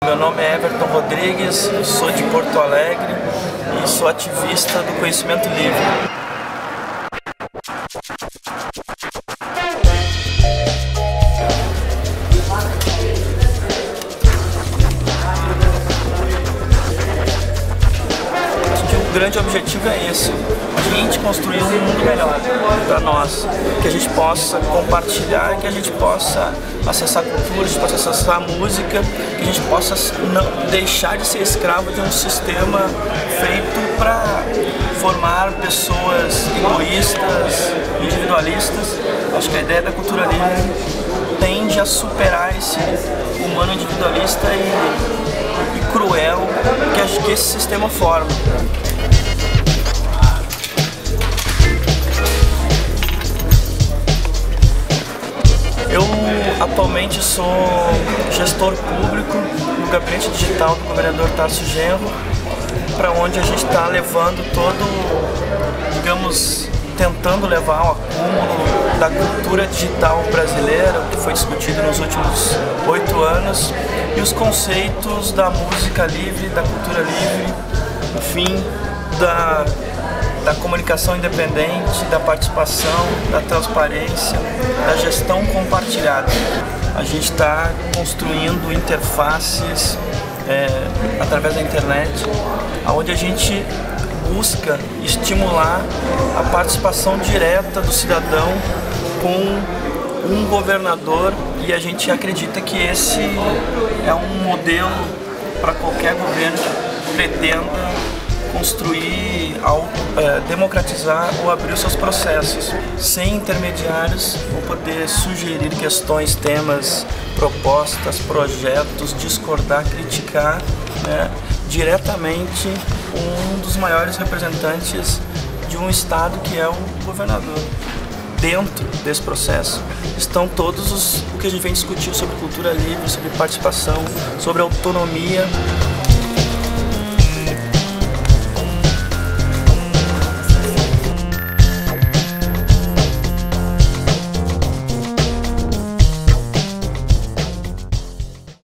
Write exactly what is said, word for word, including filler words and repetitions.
Meu nome é Everton Rodrigues, eu sou de Porto Alegre e sou ativista do conhecimento livre. O grande objetivo é esse, a gente construir um mundo melhor para nós, que a gente possa compartilhar, que a gente possa acessar cultura, que a gente possa acessar música, que a gente possa não deixar de ser escravo de um sistema feito para formar pessoas egoístas, individualistas. Acho que a ideia da cultura livre tende a superar esse humano individualista e, e cruel que acho que esse sistema forma. Eu atualmente sou gestor público no gabinete digital do governador Tarcísio Genro, para onde a gente está levando todo, digamos, tentando levar o acúmulo da cultura digital brasileira, que foi discutido nos últimos oito anos, e os conceitos da música livre, da cultura livre, enfim, da da comunicação independente, da participação, da transparência, da gestão compartilhada. A gente está construindo interfaces é, através da internet, onde a gente busca estimular a participação direta do cidadão com um governador, e a gente acredita que esse é um modelo para qualquer governo que pretenda construir, ao, é, democratizar ou abrir os seus processos. Sem intermediários, vou poder sugerir questões, temas, propostas, projetos, discordar, criticar, né, diretamente um dos maiores representantes de um estado, que é o governador. Dentro desse processo estão todos os o que a gente vem discutir sobre cultura livre, sobre participação, sobre autonomia.